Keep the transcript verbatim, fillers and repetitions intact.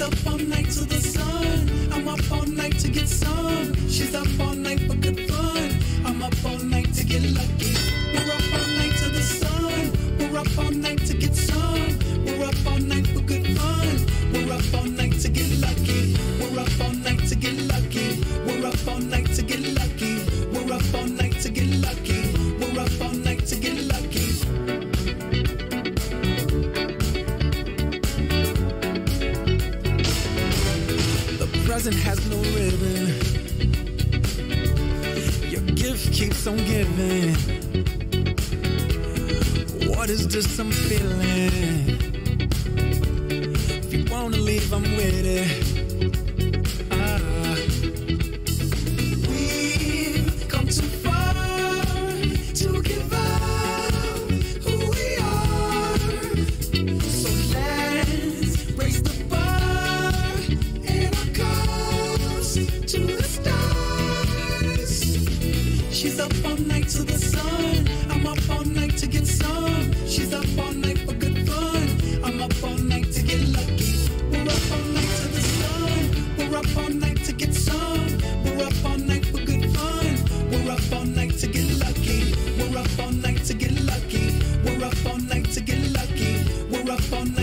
up all night to the sun. I'm up all night to get some. She's up all night for good fun. I'm up all night to get lucky. We're up all night to the sun. We're up all night to get some. We're up all night for good fun. We're up all night to get lucky. We're up all night to get lucky. We're up all night to get lucky. We're up all night to get lucky. We're up all night to get lucky. The present has no ribbon. Your gift keeps on giving. What is this I'm feeling? If you wanna leave, I'm with it. Ah. We've come too far to give up who we are. So let's raise the bar and our cups to the stars. She's up all night to the sun. I'm up all night to get some. She's up all night for good fun. I'm up all night to get lucky. We're up all night to the sun. We're up all night to get some. We're up all night for good fun. We're up all night to get lucky. We're up all night to get lucky. We're up all night to get lucky. We're up all night.